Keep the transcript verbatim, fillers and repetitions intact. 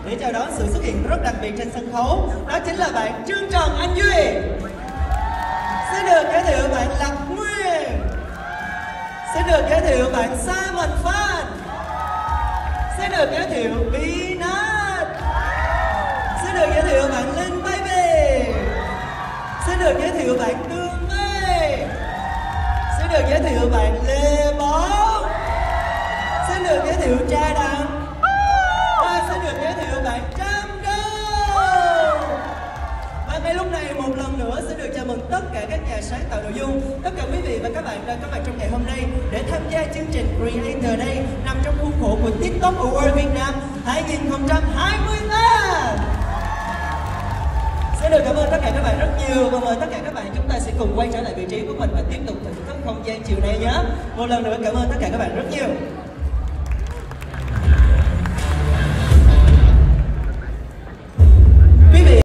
để chào đón sự xuất hiện rất đặc biệt trên sân khấu. Đó chính là bạn Trương Trần Anh Duy. Xin được giới thiệu bạn Lập Nguyên. Xin được giới thiệu bạn Simon Phan. Xin được giới thiệu Binat. Xin được giới thiệu bạn Linh Baby. Xin được giới thiệu bạn Tương Mê. Xin được giới thiệu bạn Lê Bó. Xin được giới thiệu Tra Đăng. Và xin được giới thiệu bạn Trâm Đông. Và ngay lúc này một lần nữa xin được chào mừng tất cả các nhà sáng tạo nội dung, tất cả quý vị và các bạn đang có mặt trong ngày hôm nay để tham gia chương trình Creator Day nằm trong khuôn khổ của TikTok Award Việt Nam hai không hai ba. Xin được cảm ơn tất cả các bạn rất nhiều và mời tất cả các bạn chúng ta sẽ cùng quay trở lại vị trí của mình và tiếp tục thưởng thức không gian chiều nay nhé. Một lần nữa cảm ơn tất cả các bạn rất nhiều.